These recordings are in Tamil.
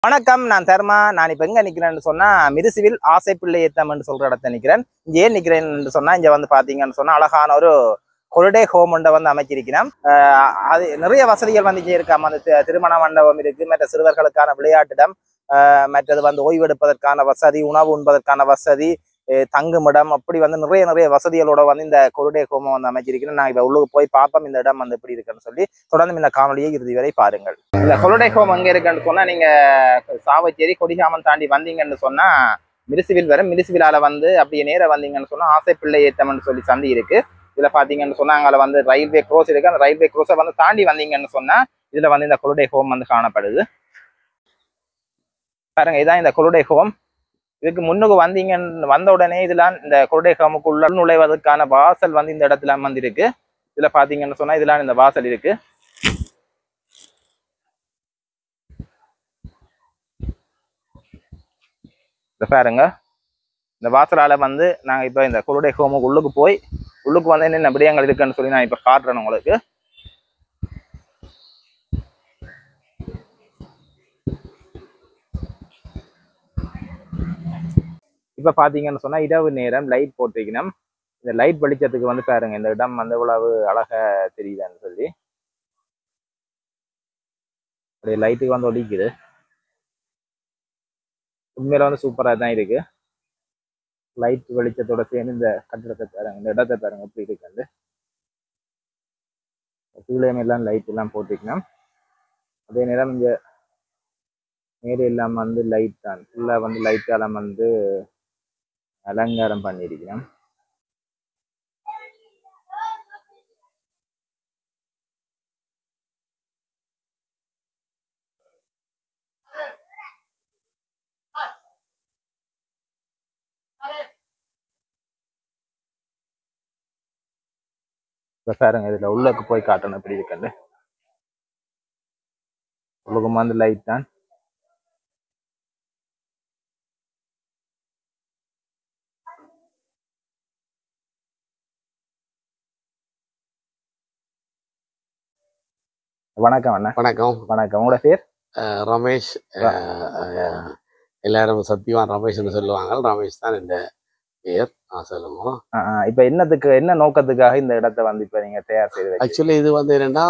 வணக்கம், நான் தர்மா. நான் இப்போ எங்கே நிற்கிறேன்னு சொன்னால் மிருசுவில் ஆசைப்பிள்ளை ஏத்தம்னு சொல்கிற இடத்த நிற்கிறேன். இங்கே ஏன் நிற்கிறேன்னு சொன்னால், இங்கே வந்து பார்த்தீங்கன்னு சொன்னால் அழகான ஒரு ஹொலிடே ஹோம் ஒன்றை வந்து அமைச்சிருக்கிறேன். அது நிறைய வசதிகள் வந்து இங்கே இருக்காம. அந்த திருமண மண்டபம் இருக்குது, மற்ற சிறுவர்களுக்கான விளையாட்டிடம், மற்றது வந்து ஓய்வெடுப்பதற்கான வசதி, உணவு உண்பதற்கான வசதி, தங்குமிடம், அப்படி வந்து நிறைய வசதிகளோட வந்து இந்த ஹொலிடே ஹோமை வந்து அமைச்சிருக்கிறேன். நான் இப்போ உள்ளுக்கு போய் பார்ப்போம் இந்த இடம் வந்து எப்படி இருக்குன்னு சொல்லி. தொடர்ந்து இந்த காணொலியை இறுதி வரை பாருங்கள். இந்த ஹொலிடே ஹோம் எங்கே இருக்குன்னு சொன்னால், நீங்கள் சாவச்சேரி கொடிகாமன் தாண்டி வந்தீங்கன்னு சொன்னால் மிருசுவில் வரும். மிருசுவிலால வந்து அப்படியே நேரம் வந்தீங்கன்னு சொன்னால் ஆசைப்பிள்ளை ஏத்தம்னு சொல்லி சந்தி இருக்கு. இதில் பார்த்தீங்கன்னு சொன்னால் அங்கே வந்து ரயில்வே க்ரோஸ் இருக்கு. அந்த ரயில்வே க்ரோஸை வந்து தாண்டி வந்தீங்கன்னு சொன்னால் இதில் வந்து இந்த ஹொலிடே ஹோம் வந்து காணப்படுது. பாருங்க, இதான் இந்த ஹொலிடே ஹோம். இதுக்கு முன்னுக்கு வந்த உடனே இதெல்லாம் இந்த ஹொலிடே ஹோமுக்குள்ள நுழைவதற்கான வாசல் வந்து இந்த இடத்துல வந்து இருக்கு. இதுல பாத்தீங்கன்னு சொன்னா இதெல்லாம் இந்த வாசல் இருக்கு. பாருங்க, இந்த வாசலால வந்து நாங்க இப்ப இந்த ஹொலிடே ஹோமுக்கு உள்ளுக்கு வந்து என்னென்ன விடயங்கள் இருக்குன்னு சொல்லி நான் இப்ப காட்டுறேன் உங்களுக்கு. இப்ப பாத்தீங்கன்னு சொன்னா இரவு நேரம் லைட் போட்டிருக்கணும். இந்த லைட் வெளிச்சத்துக்கு வந்து பாருங்க இந்த இடம் வந்து இவ்வளவு அழகா தெரியுதான்னு சொல்லி. அப்படியே லைட்டுக்கு வந்து ஒலிக்குது. உண்மையில வந்து சூப்பரா தான் இருக்கு. லைட் வெளிச்சத்தோட சேர்ந்து இந்த கட்டிடத்தை பாருங்க, இந்த இடத்தை பாருங்க எப்படி இருக்கு. கீழே எல்லாம் லைட் எல்லாம் போட்டிருக்கணும். அதே நேரம் இங்க மேலே எல்லாம் வந்து லைட் தான், ஃபுல்லா வந்து லைட்டால வந்து அலங்காரம் பண்ணியிருக்கிறோம். இப்ப பாருங்க, இதுல உள்ளக்கு போய் காட்டணும் எப்படி இருக்குன்னு. உள்ளுக்கும் வந்து லைட் தான். வணக்கம் அண்ணா. வணக்கம். வணக்கம். உங்களோட பேர்? ரமேஷ். எல்லாரும் சத்தியவான் ரமேஷ்னு சொல்லுவாங்க. ரமேஷ் தான் இந்த பேர். சொல்லுவோம். இப்ப என்ன நோக்கத்துக்காக இந்த இடத்தை வந்து இப்ப நீங்க தயார் செய்து? ஆக்சுவலி இது வந்து என்னன்னா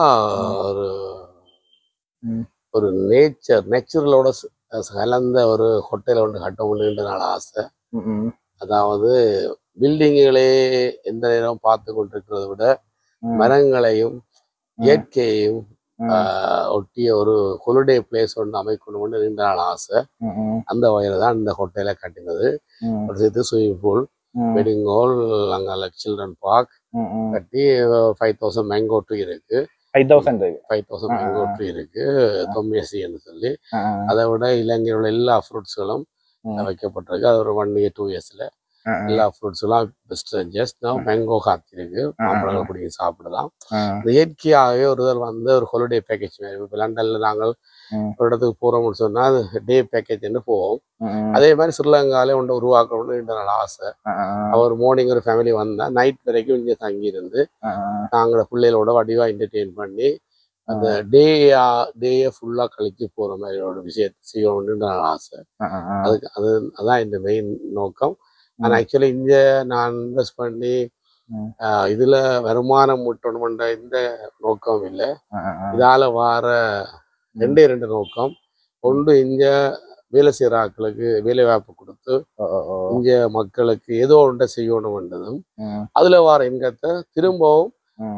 ஒரு நேச்சுரலோட கலந்த ஒரு ஹோட்டல் ஒன்று கட்டணும்ன்ற நாள் ஆசை. அதாவது பில்டிங்குகளே எந்த நேரம் பார்த்து கொண்டிருக்கிறத விட மரங்களையும் இயற்கையையும் ஒட்டிய ஒரு ஹொலிடே பிளேஸ் ஒன்று அமைக்கணும்னு நீண்ட நாள் ஆசை. அந்த வகையில் தான் இந்த ஹோட்டலை கட்டினது. சேர்த்து ஸ்விம்மிங் பூல், வெட்டிங் ஹால், அங்கே சில்ட்ரன் பார்க் கட்டி 5000 மேங்கோ ட்ரீ இருக்கு. 5000 மேங்கோ ட்ரீ இருக்கு, தொம்மியசின்னு சொல்லி. அதை விட இலங்கையில் உள்ள எல்லா ஃப்ரூட்ஸ்களும் வைக்கப்பட்டிருக்கு. அது ஒரு 1 year 2 yearsல எல்லா ஃப்ரூட்ஸ்லாம் பெஸ்ட் ஜஸ்ட் மேங்கோ காத்திருக்கு. மாம்பழங்கள் பிடிக்க சாப்பிடலாம். இயற்கையாகவே ஒருவர் வந்து ஒரு ஹாலிடே பேக்கேஜ் மாதிரி. இப்போ லண்டன்ல நாங்கள் ஒரு இடத்துக்கு போறோம்னு சொன்னா அது டே பேக்கேஜ்னு போவோம். அதே மாதிரி ஸ்ரீலங்காலே ஒன்று உருவாக்கணும்னு ரெண்டு நாள் ஆசை. அவர் மார்னிங் ஒரு ஃபேமிலி வந்தா நைட் வரைக்கும் இங்கே தங்கியிருந்து நாங்களோட பிள்ளைகளோட வடிவா என்டர்டெயின் பண்ணி அந்த டேயை ஃபுல்லா கழிச்சு போற மாதிரி ஒரு விஷயத்தை செய்யணும்னு நான் ஆசை. அதான் இந்த மெயின் நோக்கம். ஆனால் ஆக்சுவலி இங்கே நான் இன்வெஸ்ட் பண்ணி இதுல வருமானம் முட்டணும்ன்ற இந்த நோக்கம் இல்லை. இதால வார ரெண்டு நோக்கம். ஒன்று இங்க வேலை செய்கிற ஆட்களுக்கு வேலை வாய்ப்பு கொடுத்து இங்க மக்களுக்கு ஏதோ ஒன்றை செய்யணும்ன்றதும், அதுல வார இன்கத்தை திரும்பவும்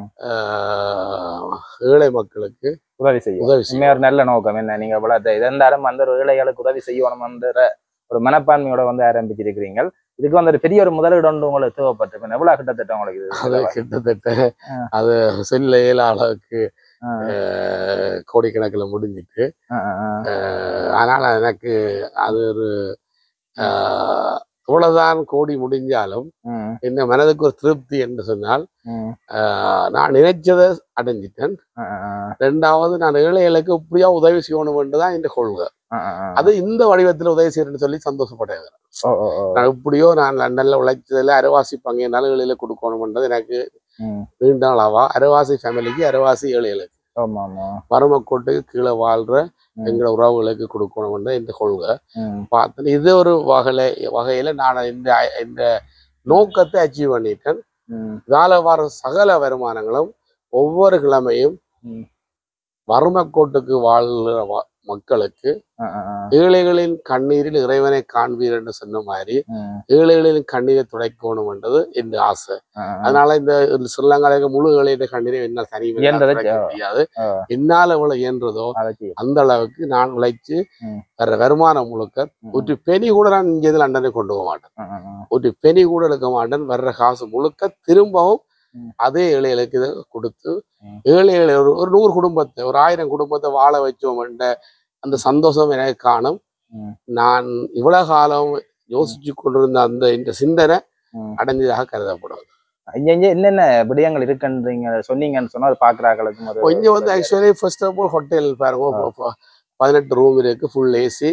ஏழை மக்களுக்கு உதவி செய்யும் ஒரு நல்ல நோக்கம். என்ன நீங்க இருந்தாலும் அந்த ஒரு ஏழைகளுக்கு உதவி செய்யணும்ன்ற ஒரு மனப்பான்மையோட வந்து ஆரம்பிச்சிருக்கிறீங்க. இதுக்கு வந்து ஒரு பெரிய ஒரு முதலீடு ஒன்று உங்களுக்கு தேவைப்பட்டிருப்பேன். எவ்வளவு கிட்டத்தட்ட உங்களுக்கு? கிட்டத்தட்ட அது சொல்ல ஏழு அளவுக்கு கோடிக்கணக்கில் முடிஞ்சிட்டு. அதனால எனக்கு அது ஒரு இவ்வளவுதான் கோடி முடிஞ்சாலும் என்ன மனதுக்கு ஒரு திருப்தி என்று சொன்னால், நான் நினைச்சதை அடைஞ்சிட்டேன். ரெண்டாவது, நான் ஏழைகளுக்கு இப்படியா உதவி செய்யணும் என்றுதான் இந்த கொள்கை. அது இந்த வடிவத்தில் உதவி செய்யறேன்னு சொல்லி சந்தோஷப்பட்டேன். நான் இப்படியோ நான் லண்டன்ல உழைச்சதுல அரைவாசி பங்கு என்னால ஏழையில கொடுக்கணும்ன்றது எனக்கு நீண்ட நாளாவா. அரைவாசி ஃபேமிலிக்கு, அரைவாசி ஏழைகளுக்கு. ஆமா ஆமா. வறுமைக்கோட்டுக்கு கீழே வாழ்ற எங்களோட உறவுகளுக்கு கொடுக்கணும்னு இந்த கொள்கை பார்த்து இது ஒரு வகையில நான் இந்த நோக்கத்தை அச்சீவ் பண்ணிட்டேன். இதால வர சகல வருமானங்களும் ஒவ்வொரு கிழமையும் வறுமைக்கோட்டுக்கு வாழ்ற மக்களுக்கு ஏழைகளின் கண்ணீரில் இறைவனை காண்பீர் என்று சொன்ன மாதிரி ஏழைகளின் கண்ணீரை துடைக்கணும் என்றது என் ஆசை. அதனால இந்த ஸ்ரீலங்கால முழு ஏழைய கண்ணீரை என்னால் தனியாக முடியாது. என்னால் எவ்வளவு இயன்றதோ அந்த அளவுக்கு நான் உழைச்சு வர வருமானம் முழுக்க ஒரு பெனி கூட நான் இங்கே லண்டனை கொண்டு போக மாட்டேன். ஒரு பெனி கூட எடுக்க மாட்டேன். வர்ற காசு முழுக்க திரும்பவும் அதே ஏழைகளுக்கு இதை கொடுத்து ஏழைகளை ஒரு 100 குடும்பத்தை ஒரு 1000 குடும்பத்தை வாழ வச்சோம் என்ற அந்த சந்தோஷம் எனக்கு காணும். நான் இவ்வளவு காலம் யோசிச்சு கொண்டிருந்த அந்த இந்த சிந்தனை அடைஞ்சதாக கருதப்படும். என்னென்ன விடயங்கள் இருக்குன்றீங்க சொன்னீங்கன்னு சொன்னா அது பாக்குறாங்களுக்கு இங்க வந்து actually first of all hotel பாருங்க 18 ரூம் இருக்கு, ஃபுல் ஏசி,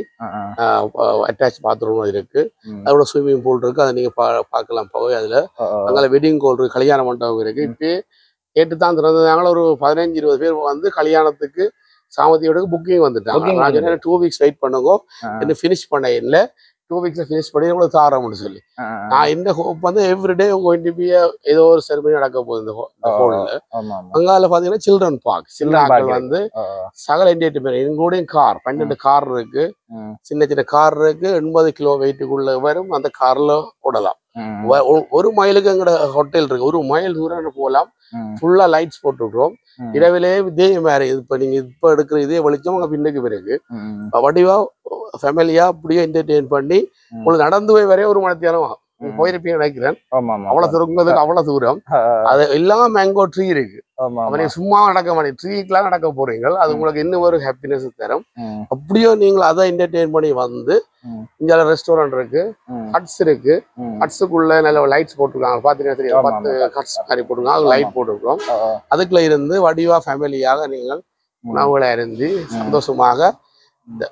அட்டாச் பாத்ரூம் இருக்கு, அதோட ஸ்விம்மிங் பூல் இருக்கு. அதை நீங்க பார்க்கலாம். போய் அதுல அங்கே வெட்டிங் ஹால் இருக்கு, கல்யாண மண்டபம் இருக்கு. இப்போ கேட்டு தான் திறந்தாங்கள ஒரு 15-20 பேர் வந்து கல்யாணத்துக்கு சாமதியோட புக்கிங் வந்துட்டாங்க. 2 வீக்ஸ் வெயிட் பண்ணுங்க, என்ன ஃபினிஷ் பண்ண இல்லை, 2 வீக்ஸ்ல ஃபினிஷ் பண்ணி உங்களுக்கு தாரோம்னு சொல்லி. நான் இந்த ஹோப் வந்து எவ்ரிடே ஏதோ ஒரு செரிமனி நடக்க போகுது இந்த ஹோல்ல. அங்கால பாத்தீங்கன்னா சில்ட்ரன் பார்க், சில்ட்ரன் வந்து சகல என்டர்டைன்மெண்ட் இன்க்ளூடிங் கார், 12 கார் இருக்கு, சின்ன சின்ன கார் இருக்கு, 80 கிலோ வெயிட்டுக்குள்ள வரும். அந்த கார்ல ஓடலாம். 1 மைலுக்கு எங்கட ஹோட்டல் இருக்கு, 1 மைல் தூரம் போகலாம். ஃபுல்லா லைட்ஸ் போட்டுக்கிறோம். இரவிலே இதே மாதிரி இப்ப நீங்க இப்ப எடுக்கிற இதே வெளிச்சம் அங்க பின்னுக்கு பிறகு வடிவா ஃபேமிலியா அப்படியே என்டர்டெயின் பண்ணி உங்களுக்கு நடந்து போய் வரைய 1 மணி நேரம் போயிருப்பீங்க நினைக்கிறேன். அவ்வளவு தூரங்கிறதுக்கு அவ்வளவு தூரம். அது எல்லாம் மேங்கோ ட்ரீ இருக்கு. சும்மா நடக்க மாட்டேன், ட்ரீக்கெல்லாம் நடக்க போறீங்க. அது உங்களுக்கு இன்னும் ஒரு ஹாப்பினஸ் தரும். அப்படியோ நீங்கள் அதை என்டர்டெயின் பண்ணி வந்து இங்க ரெஸ்டாரண்ட் இருக்கு, ஹட்ஸ் இருக்கு. ஹட்ஸுக்குள்ள நல்ல லைட்ஸ் போட்டுருக்காங்க. பாத்தீங்கன்னா தெரியும், 10 ஹட்ஸ் மாதிரி போட்டுருக்காங்க. அது லைட் போட்டுருக்கோம். அதுக்குள்ள இருந்து வடிவா ஃபேமிலியாக நீங்கள் உணவுகளை இருந்து சந்தோஷமாக இந்த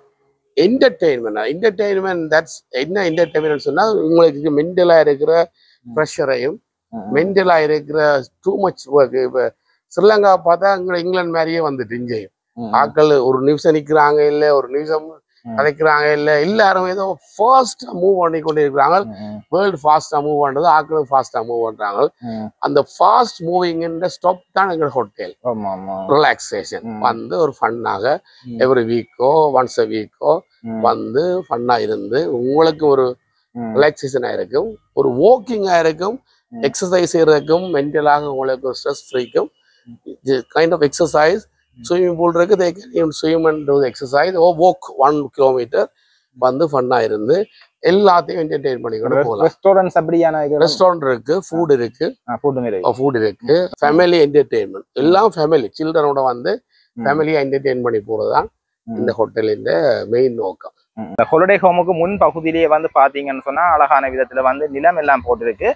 என்டர்டெயின்மெண்ட் தட்ஸ் என்ன என்டர்டெயின்மெண்ட் சொன்னா உங்களுக்கு மென்டலா இருக்கிற ப்ரெஷரையும் மென்டலா இருக்கிற டூ மச் ஒர்க். இப்ப ஸ்ரீலங்கா பார்த்தா அங்க இங்கிலாந்து மாதிரியே வந்துட்டு இங்கேயும் ஆக்கள் ஒரு நிமிஷம் நிக்கிறாங்க இல்ல, ஒரு நிமிஷம் கதைக்கிறாங்க இல்ல, எல்லாரும் ஏதோ ஃபாஸ்டா மூவ் பண்ணி கொண்டு இருக்கிறாங்க. வேர்ல்டு ஃபாஸ்டா மூவ் பண்றது, ஆக்களும் ஃபாஸ்டா மூவ் பண்றாங்க. அந்த ஃபாஸ்ட் மூவிங் ஸ்டாப் தான் எங்க ஹோட்டல். ரிலாக்ஸேஷன் வந்து ஒரு ஃபன்னாக எவ்ரி வீக்கோ ஒன்ஸ் அ வீக்கோ வந்து ஃபன்னா இருந்து உங்களுக்கு ஒரு ரிலாக்ஸேஷனா இருக்கும், ஒரு வாக்கிங்கா இருக்கும், எக்ஸசைஸ் இருக்கும், மென்டலாக உங்களுக்கு ஸ்ட்ரெஸ் ஃப்ரீக்கும் kind of exercise. Swimming pool இருக்கு, they can even swim and do the exercise or walk 1 kilometer வந்து ஃபன்னா இருந்து எல்லாத்தையும் என்டர்டெயின் பண்ணிக்கிட்டு போகலாம். ரெஸ்டாரண்ட்ஸ் அப்படியான ரெஸ்டாரண்ட் இருக்கு, ஃபுட் இருக்கு, ஃபுட் இருக்கு, ஃபேமிலி என்டர்டெயின்மெண்ட் எல்லாம் ஃபேமிலி சில்ட்ரனோட வந்து ஃபேமிலியா என்டர்டெயின் பண்ணி போறதுதான் இந்த ஹோட்டலின் மெயின் நோக்கம். இந்த ஹாலிடே ஹோமுக்கு முன் பகுதியிலேயே வந்து பாத்தீங்கன்னு சொன்னா அழகான விதத்துல வந்து நிலம் எல்லாம் போட்டிருக்கு.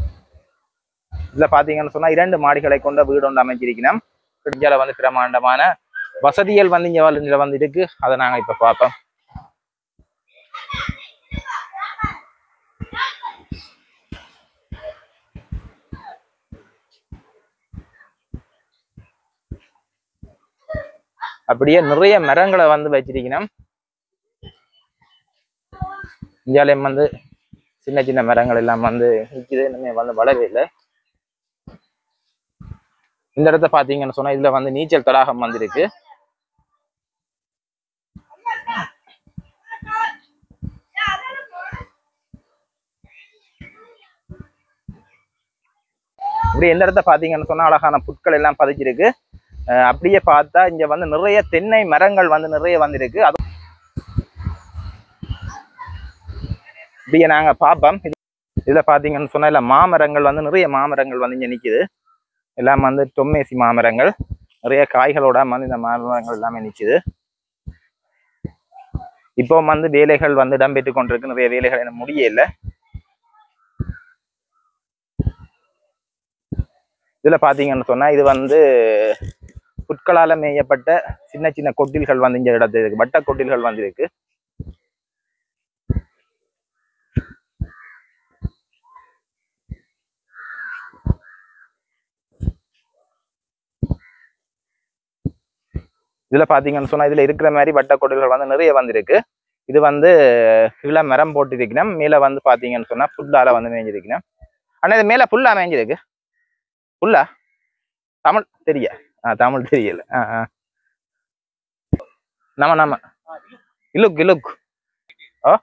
இதுல பாத்தீங்கன்னு சொன்னா 2 மாடிகளை கொண்ட வீடு ஒன்று அமைச்சிருக்கணும். இந்தியால வந்து பிரமாண்டமான வசதிகள் வந்து இங்க வந்து இருக்கு. அதை நாங்க இப்ப பார்ப்போம். அப்படியே நிறைய மரங்களை வந்து வச்சிருக்கணும். இந்தியாலயம் வந்து சின்ன சின்ன மரங்கள் எல்லாம் வந்து நிற்குது, இன்னுமே வந்து வளரவே இல்லை. இந்த இடத்த பாத்தீங்கன்னு சொன்னா இதுல வந்து நீச்சல் தடாகம் வந்திருக்கு. இப்படி எந்த இடத்த பாத்தீங்கன்னு சொன்னா அழகான புட்கள் எல்லாம் பதிச்சிருக்கு. அப்படியே பார்த்தா இங்க வந்து நிறைய தென்னை மரங்கள் வந்து நிறைய வந்திருக்கு. அது இப்படியே நாங்க பார்ப்போம். இதுல பாத்தீங்கன்னு சொன்னா இல்ல மாமரங்கள் வந்து நிறைய மாமரங்கள் வந்து இங்க நிக்குது. எல்லாம் வந்து தொம்மேசி மாமரங்கள், நிறைய காய்களோட வந்து இந்த மாமரங்கள் எல்லாமே நிக்குது. இப்போ வந்து வேலைகள் வந்து இடம்பெற்று கொண்டிருக்கு. நிறைய வேலைகள் என்ன முடியல. இதுல பாத்தீங்கன்னு சொன்னா இது வந்து புட்களால மேயப்பட்ட சின்ன சின்ன கொட்டில்கள் வந்து இந்த இடத்துல இருக்கு. வட்ட கொட்டில்கள் வந்து இருக்கு. இதுல பாத்தீங்கன்னு சொன்னா இதுல இருக்கிற மாதிரி வட்டக்கொடிகள் வந்து நிறைய வந்திருக்கு. இது வந்து கீழே மரம் போட்டிருக்கணும். மேல வந்து பாத்தீங்கன்னு சொன்னா புல்லால வந்து மேய்ஞ்சிருக்கணும். ஆனா இது மேல புல்லா மேய்ஞ்சிருக்கு. புல்லா தமிழ் தெரிய தமிழ் தெரியல. நம்ம இலுக் ஓ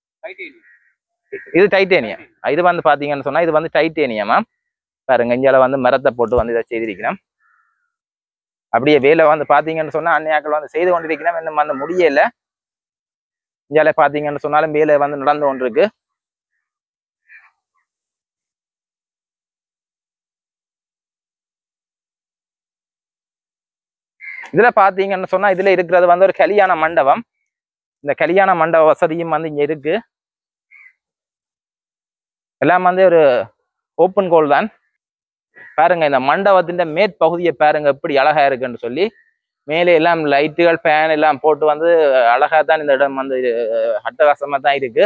இது டைட்டேனியம். இது வந்து பாத்தீங்கன்னு சொன்னா இது வந்து டைட்டேனியமா பாருங்க. இங்கால வந்து மரத்தை போட்டு வந்து இதை செய்திருக்கணும். அப்படியே வேலை வந்து பாத்தீங்கன்னு சொன்னா அந்நியாக்கள் வந்து செய்து கொண்டிருக்கணும். இன்னும் வந்து முடியல. இங்கால பாத்தீங்கன்னு சொன்னாலும் வேலை வந்து நடந்து கொண்டிருக்கு. இதுல பாத்தீங்கன்னு சொன்னா இதுல இருக்கிறது வந்து ஒரு கல்யாண மண்டபம். இந்த கல்யாண மண்டப வசதியும் வந்து இங்க இருக்கு. எல்லாம் வந்து ஒரு ஓப்பன் கோல் தான். பாருங்க இந்த மண்டபத்தின் மேற்பகுதியை பாருங்க எப்படி அழகா இருக்குன்னு சொல்லி. மேலே எல்லாம் லைட்டுகள் ஃபேன் எல்லாம் போட்டு வந்து அழகா தான் இந்த இடம் வந்து அட்டகாசமா தான் இருக்கு.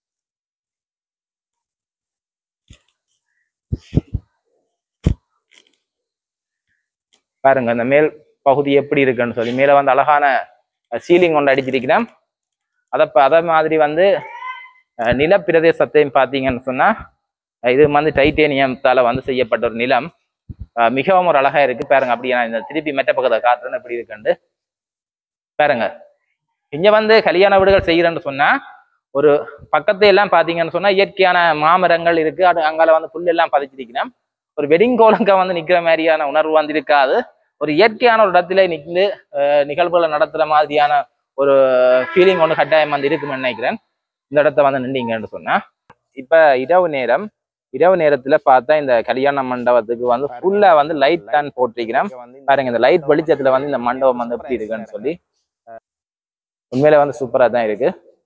பாருங்க இந்த மேல் பகுதி எப்படி இருக்குன்னு சொல்லி. மேல வந்து அழகான சீலிங் ஒன்று அடிச்சிருக்கிறேன். அதை மாதிரி வந்து நிலப்பிரதேசத்தையும் பார்த்தீங்கன்னு சொன்னா இது வந்து டைட்டேனியத்தால வந்து செய்யப்பட்ட ஒரு நிலம். மிகவும் ஒரு அழகா இருக்கு. பாருங்க அப்படியே நான் இந்த திருப்பி மெட்ட பக்கத்தை காட்டுறேன்னு எப்படி இருக்குன்னு பாருங்க. இங்க வந்து கல்யாண வீடுகள் செய்யறேன்னு சொன்னா ஒரு பக்கத்தை எல்லாம் பாத்தீங்கன்னு சொன்னா இயற்கையான மாமரங்கள் இருக்கு. அது அங்கால வந்து புல் எல்லாம் பதிச்சிருக்கணும். ஒரு வெட்டிங் கோலங்க வந்து நிக்கிற மாதிரியான உணர்வு வந்து இருக்காது. ஒரு இயற்கையான ஒரு இடத்துல நின்று நிகழ்வுகளை நடத்துற மாதிரியான ஒரு ஃபீலிங் ஒன்று கட்டாயம் வந்து இருக்குன்னு நினைக்கிறேன். இந்த இடத்த வந்து நின்றீங்கன்னு சொன்னா இப்ப இரவு நேரத்துல பார்த்தா இந்த கல்யாண மண்டபத்துக்கு வந்து ஃபுல்லா வந்து லைட் தான் போட்டிருக்கிறேன். பாருங்க இந்த லைட் வெளிச்சத்துல வந்து இந்த மண்டபம் வந்து எப்படி இருக்குன்னு சொல்லி உண்மையில வந்து சூப்பரா தான் இருக்கு.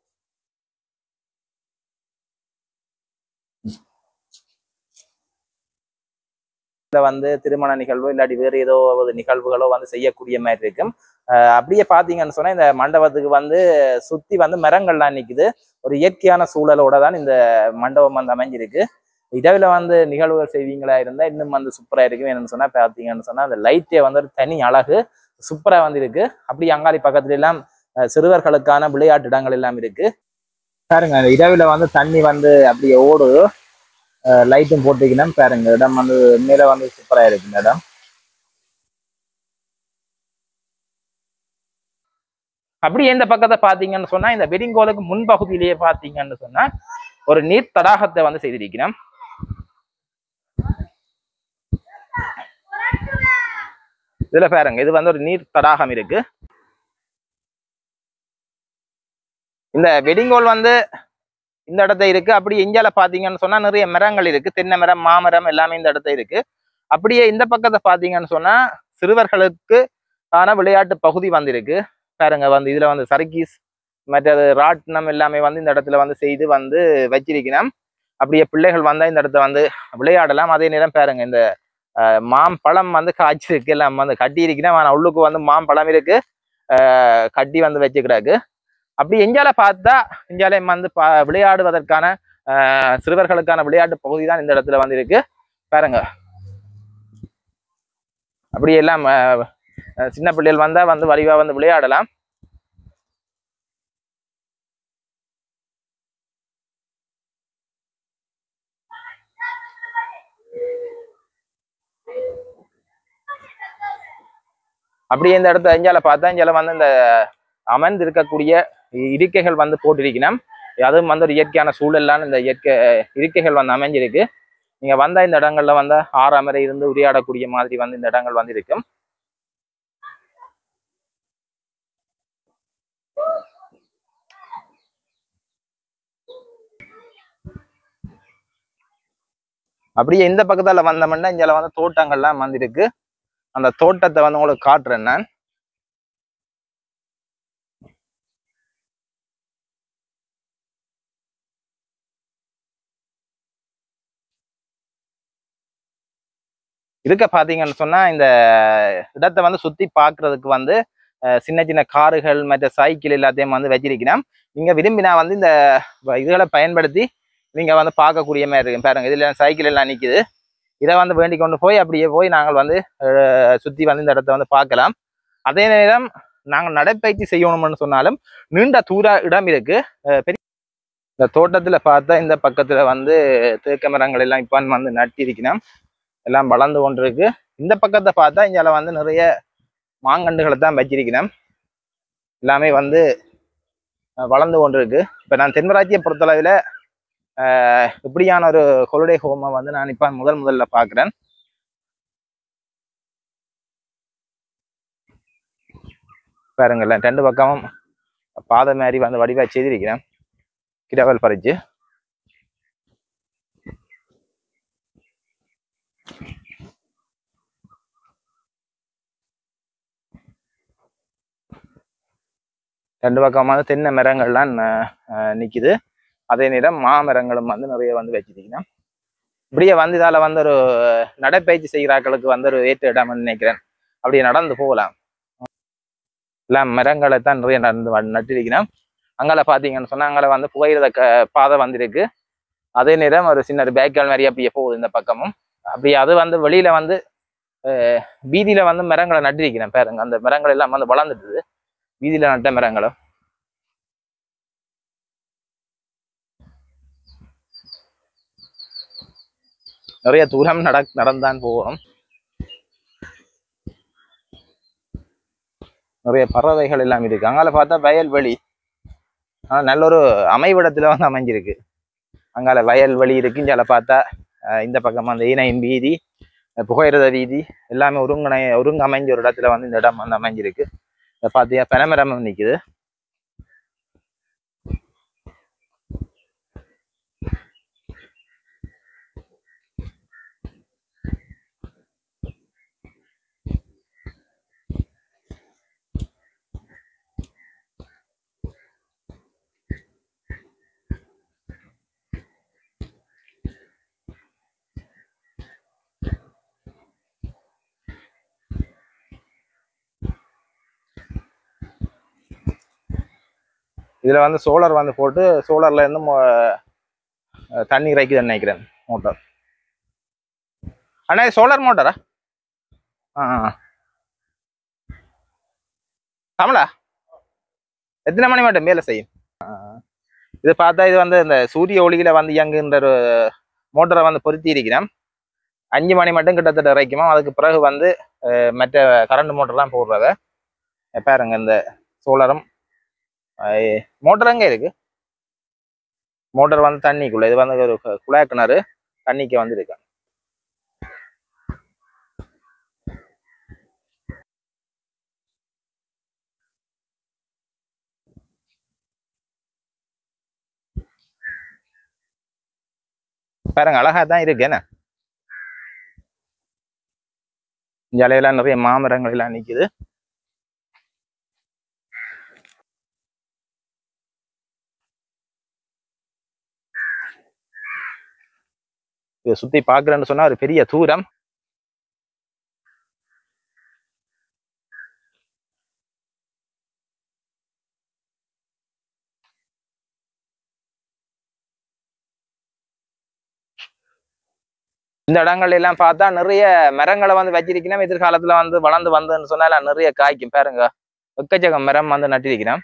வந்து திருமண நிகழ்வோ இல்லாட்டி வேறு ஏதோ ஒரு நிகழ்வுகளோ வந்து செய்யக்கூடிய மாதிரி இருக்கும். அப்படியே பாத்தீங்கன்னு சொன்னா இந்த மண்டபத்துக்கு வந்து சுத்தி வந்து மரங்கள்லாம் நிக்குது. ஒரு இயற்கையான சூழலோட தான் இந்த மண்டபம் வந்து அமைஞ்சிருக்கு. இரவுல வந்து நிகழ்வுகள் செய்வீங்களா இருந்தா இன்னும் வந்து சூப்பரா இருக்கு. என்னன்னு சொன்னா பாத்தீங்கன்னு சொன்னா அந்த லைட்டே வந்து ஒரு தனி அழகு சூப்பரா வந்து இருக்கு. அப்படி அங்காளி பக்கத்துல எல்லாம் சிறுவர்களுக்கான விளையாட்டு இடங்கள் எல்லாம் இருக்கு. பாருங்க இரவுல வந்து தண்ணி வந்து அப்படியே ஓடுது. லைட்டும் போட்டுக்கணும். பாருங்க இடம் வந்து மேல வந்து சூப்பரா இருக்கு இந்த இடம். அப்படியே இந்த பக்கத்தை பாத்தீங்கன்னு சொன்னா இந்த வெட்டிங் கோலுக்கு முன்பகுதியிலேயே பாத்தீங்கன்னு சொன்னா ஒரு நீர் தடாகத்தை வந்து செய்திருக்கிறோம். இதுல பாருங்க இது வந்து ஒரு நீர் தடாகம் இருக்கு. இந்த வெட்டிங் கோல் வந்து இந்த இடத்த இருக்கு. அப்படி இந்தியால பாத்தீங்கன்னு சொன்னா நிறைய மரங்கள் இருக்கு. தென்னை மரம் மாமரம் எல்லாமே இந்த இடத்த இருக்கு. அப்படியே இந்த பக்கத்தை பாத்தீங்கன்னு சொன்னா சிறுவர்களுக்கு ஆன விளையாட்டு பகுதி வந்து இருக்கு. பாருங்க வந்து இதுல வந்து சர்க்கீஸ் மற்றது ராட்னம் எல்லாமே வந்து இந்த இடத்துல வந்து செய்து வந்து வச்சிருக்கணும். அப்படியே பிள்ளைகள் வந்தா இந்த இடத்த வந்து விளையாடலாம். அதே நேரம் பாருங்க இந்த மாம்பழம் வந்து காய்ச்சி இருக்கு. எல்லாம் வந்து கட்டி இருக்கணும். ஆனா உள்ளுக்கு வந்து மாம்பழம் இருக்கு. கட்டி வந்து வச்சுக்கிறாக்கு. அப்படி எங்கால பார்த்தா இங்காலே வந்து விளையாடுவதற்கான சிறுவர்களுக்கான விளையாட்டு பகுதி தான் இந்த இடத்துல வந்து இருக்கு. பாருங்க அப்படி எல்லாம் சின்ன பிள்ளைகள் வந்தா வந்து வடிவா வந்து விளையாடலாம். அப்படியே இந்த இடத்த இங்கால பார்த்தா இங்கால வந்து இந்த அமர்ந்து இருக்கக்கூடிய இருக்கைகள் வந்து போட்டிருக்கணும். அதுவும் வந்து ஒரு இயற்கையான சூழலான இந்த இயற்கை இருக்கைகள் வந்து அமைஞ்சிருக்கு. நீங்க வந்தா இந்த இடங்கள்ல வந்து ஆறாமரை இருந்து உரையாடக்கூடிய மாதிரி வந்து இந்த இடங்கள் வந்து இருக்கும். அப்படியே இந்த பக்கத்தால வந்தோம்னா இங்க வந்து தோட்டங்கள்லாம் வந்திருக்கு. அந்த தோட்டத்தை வந்து உங்களுக்கு காட்டுறேன் நான். இருக்க பாத்தீங்கன்னு சொன்னா இந்த இடத்தை வந்து சுத்தி பாக்குறதுக்கு வந்து சின்ன சின்ன கார்கள் மற்ற சைக்கிள் எல்லாத்தையும் வந்து வச்சிருக்கணும். நீங்க விரும்பினா வந்து இந்த இதுகளை பயன்படுத்தி நீங்க வந்து பார்க்கக்கூடிய மாதிரி இருக்கும். பாருங்க இதுல சைக்கிள் எல்லாம் நிக்குது. இதை வந்து வேண்டி கொண்டு போய் அப்படியே போய் நாங்கள் வந்து சுத்தி வந்து இந்த இடத்த வந்து பார்க்கலாம். அதே நேரம் நாங்கள் நடைப்பயிற்சி செய்யணும்னு சொன்னாலும் நீண்ட தூர இடம் இருக்கு. பெரிய இந்த தோட்டத்துல பார்த்தா இந்த பக்கத்துல வந்து தேக்க மரங்கள் எல்லாம் இப்போ வந்து நட்டிருக்கணும், எல்லாம் வளர்ந்து கொண்டிருக்கு. இந்த பக்கத்தை பார்த்தா இங்கால வந்து நிறைய மாங்கண்டுகளை தான் வச்சிருக்கணும், எல்லாமே வந்து வளர்ந்து கொண்டிருக்கு. இப்போ நான் தென்மராட்சியை பொறுத்தளவில் இப்படியான ஒரு ஹாலிடே ஹோமை வந்து நான் இப்போ முதல்ல பார்க்குறேன். பாருங்கள்ல 2 பக்கமும் பாதை மாதிரி வந்து வடிவாக செய்திருக்கிறேன், கிடவல் பறிச்சு. ரெண்டு பக்கமாக தென்னை மரங்கள்லாம் நிற்கிது. அதே நேரம் மாமரங்களும் வந்து நிறைய வந்து வச்சிருக்கீங்கன்னா இப்படியே வந்து இதால் வந்து ஒரு நடைப்பயிற்சி செய்கிறாக்களுக்கு வந்து ஒரு ஏற்ற இடம்னு நினைக்கிறேன். அப்படியே நடந்து போகலாம். எல்லாம் மரங்களை தான் நிறைய நட்டிருக்கணும். அங்கால பார்த்தீங்கன்னு சொன்னால் அங்கால வந்து புகையிரத பாதை வந்திருக்கு. அதே நேரம் ஒரு சின்ன பேக்கால் மாதிரி அப்படியே போகுது இந்த பக்கமும். அப்படி அது வந்து வெளியில வந்து வீதியில வந்து மரங்களை நட்டிருக்கிறேன். பாருங்க, அந்த மரங்கள் எல்லாம் வந்து வளர்ந்துட்டுது, வீதியில நட்ட மரங்களும். நிறைய தூரம் நடந்தான் போவோம். நிறைய பறவைகள் எல்லாம் இருக்கு. அங்கால பார்த்தா வயல்வெளி, ஆனால் நல்ல ஒரு அமைவிடத்துல வந்து அமைஞ்சிருக்கு. அங்கால வயல்வெளி இருக்கு. இங்கால பார்த்தா இந்த பக்கம் அந்த ஈனையின் வீதி, புகையிரத வீதி எல்லாமே ஒருங்கு அமைஞ்ச ஒரு இடத்துல வந்து இந்த இடம் வந்து அமைஞ்சிருக்கு. இதை பார்த்தீங்கன்னா பனைமரம் நிற்குது. இதுல வந்து சோலார் வந்து போட்டு சோலார்ல இருந்து தண்ணி இறைக்குதுன்னு நினைக்கிறேன் மோட்டார். அண்ணா இது சோலார் மோட்டாரா? தமிழா எத்தனை மணி மட்டும் மேலே செய்யும்? இது பார்த்தா இது வந்து இந்த சூரிய ஒளியில வந்து இயங்குகின்ற ஒரு மோட்டரை வந்து பொருத்தி இருக்கிறேன். 5 மணி மட்டும் கிட்டத்தட்ட இறைக்குமா. அதுக்கு பிறகு வந்து மற்ற கரண்ட் மோட்டர்லாம் போடுறத பாருங்க. இந்த சோலாரும் மோட்டர் அங்கே இருக்கு. மோட்டர் வந்து தண்ணிக்குள்ள, இது வந்து ஒரு குழாய் கிணறு, தண்ணிக்கு வந்து இருக்கு. பாருங்க, அழகா தான் இருக்கு. என்ன ஜலையெல்லாம் நிறைய மாமரங்கள் எல்லாம் நிக்குது. இதை சுத்தி பாக்குறேன்னு சொன்னா ஒரு பெரிய தூரம். இந்த இடங்கள் எல்லாம் பார்த்தா நிறைய மரங்களை வந்து வச்சிருக்கணும். எதிர்காலத்துல வந்து வளர்ந்து வந்ததுன்னு சொன்னா நிறைய காய்க்கும். பாருங்க, எக்கச்சக்க மரம் வந்து நட்டிருக்கிறோம்.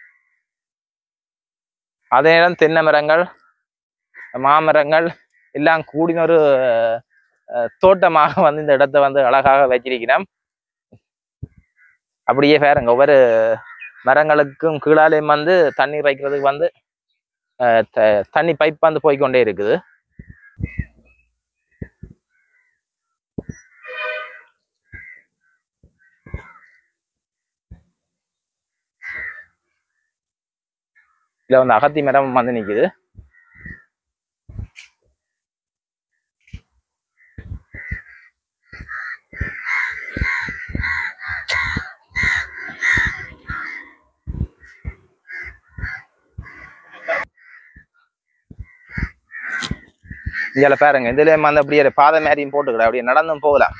அதே நேரம் தென்னை மரங்கள், மாமரங்கள் எல்லாம் கூடின ஒரு தோட்டமாக வந்து இந்த இடத்த வந்து அழகாக வச்சிருக்கிறோம். அப்படியே பாருங்க, ஒவ்வொரு மரங்களுக்கும் கீழாலையும் வந்து தண்ணீர் வைக்கிறதுக்கு வந்து தண்ணி பைப் வந்து போய்கொண்டே இருக்குது. இதுல வந்து அகத்தி மரம் வந்து நிக்குது. இதில் பாருங்க, இதுல வந்து அப்படியே பாதை மாதிரியும் போட்டுக்கிட, அப்படியே நடந்தும் போகலாம்.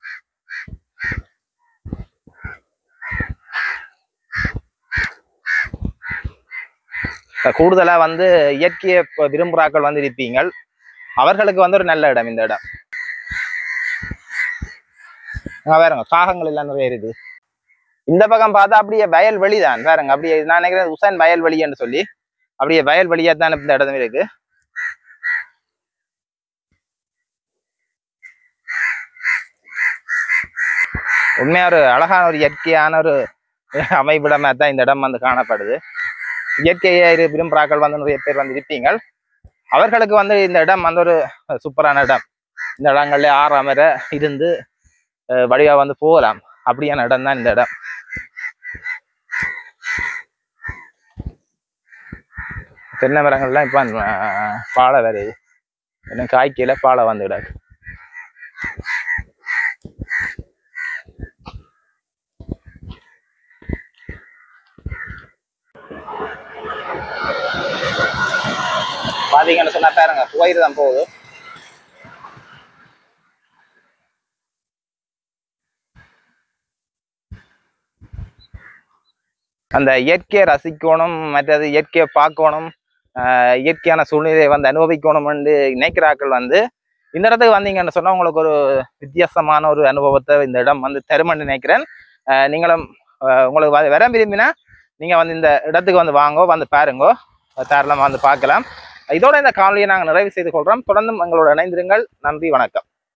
கூடுதலா வந்து இயற்கையை விரும்புறாக்கள் வந்து இருப்பீங்க, அவர்களுக்கு வந்து ஒரு நல்ல இடம் இந்த இடம். பாருங்க, காகங்கள் எல்லாம் நிறைய இருக்கு. இந்த பக்கம் பார்த்தா அப்படியே வயல்வெளி தான் பாருங்க. அப்படியே நான் நினைக்கிறேன் உசேன் வயல்வெளின்னு சொல்லி அப்படியே வயல்வெளியா தான் இந்த இடம் இருக்கு. உண்மையா ஒரு அழகான ஒரு இயற்கையான ஒரு அமைவிடமா தான் இந்த இடம் வந்து காணப்படுது. இயற்கையை விரும்புறாக்கள் வந்து நிறைய பேர் வந்து இருப்பீங்க. அவர்களுக்கு வந்து இந்த இடம் வந்து ஒரு சூப்பரான இடம். இந்த இடங்கள்ல ஆறாமர இருந்து வழியா வந்து போகலாம். அப்படியான இடம் தான் இந்த இடம். தென்னை மரங்கள்லாம் இப்ப பாலை வருது. இன்னும் காய்க்கையில பாலை வந்துவிடாது. பாத்தீங்கன்னு சொன்னா பாருங்க புகையில தான் போகுது. அந்த இயற்கையை ரசிக்கணும், மற்றது இயற்கையை பார்க்கணும், இயற்கையான சூழ்நிலையை வந்து அனுபவிக்கணும் என்று நினைக்கிறாக்கள் வந்து இந்த இடத்துக்கு வந்தீங்கன்னு சொன்னா உங்களுக்கு ஒரு வித்தியாசமான ஒரு அனுபவத்தை இந்த இடம் வந்து தருமென்று நினைக்கிறேன். நீங்களும் உங்களுக்கு வர விரும்பினா நீங்க வந்து இந்த இடத்துக்கு வந்து வாங்கோ, வந்து பாருங்கோ, தாராளமாக வந்து பார்க்கலாம். இதோட இந்த காணொலியை நாங்கள் நிறைவு செய்து கொள்றோம். தொடர்ந்தும் எங்களோட இணைந்திருங்கள். நன்றி, வணக்கம்.